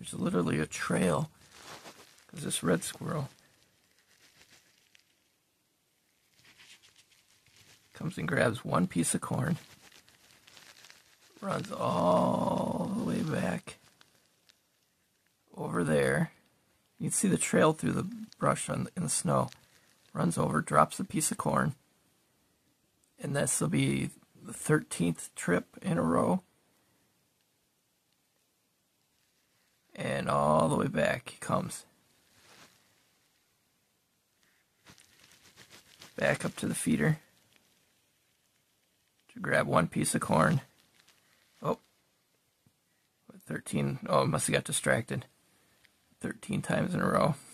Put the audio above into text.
There's literally a trail, because this red squirrel comes and grabs one piece of corn, runs all the way back over there. You can see the trail through the brush in the snow. Runs over, drops a piece of corn, and this will be the 13th trip in a row. And all the way back he comes. Back up to the feeder to grab one piece of corn. Oh, 13. Oh, I must have got distracted. 13 times in a row.